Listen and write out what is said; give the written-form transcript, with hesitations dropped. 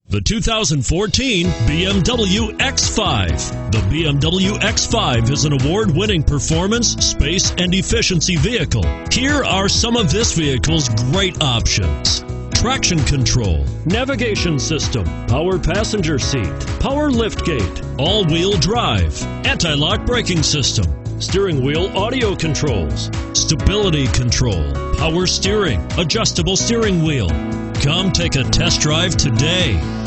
The 2014 BMW X5. The BMW X5 is an award-winning performance, space, and efficiency vehicle. Here are some of this vehicle's great options: traction control, navigation system, power passenger seat, power liftgate, all-wheel drive, anti-lock braking system, steering wheel audio controls, stability control, power steering, adjustable steering wheel. Come take a test drive today.